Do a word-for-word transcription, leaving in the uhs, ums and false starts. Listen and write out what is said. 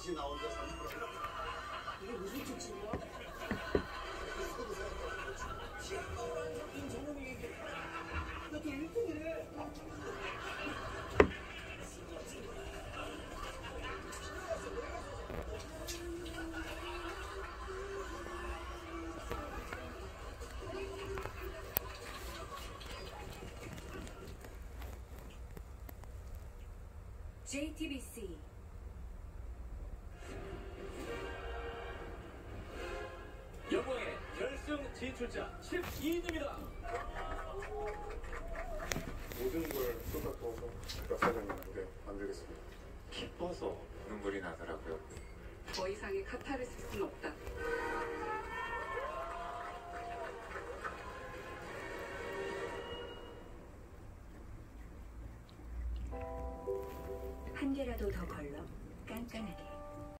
다시 나 혼자 사는 거야. 이게 무슨 특징이야? 김정은이 나도 일 등이래. 제이티비씨 영광의 결승 진출자 십이 인입니다. 모든 걸 쏟아부어서 역사장님한테 만들겠습니다. 기뻐서 눈물이 나더라고요. 더 이상의 카타르시스는 없다. 한 개라도 더 걸러 깐깐하게.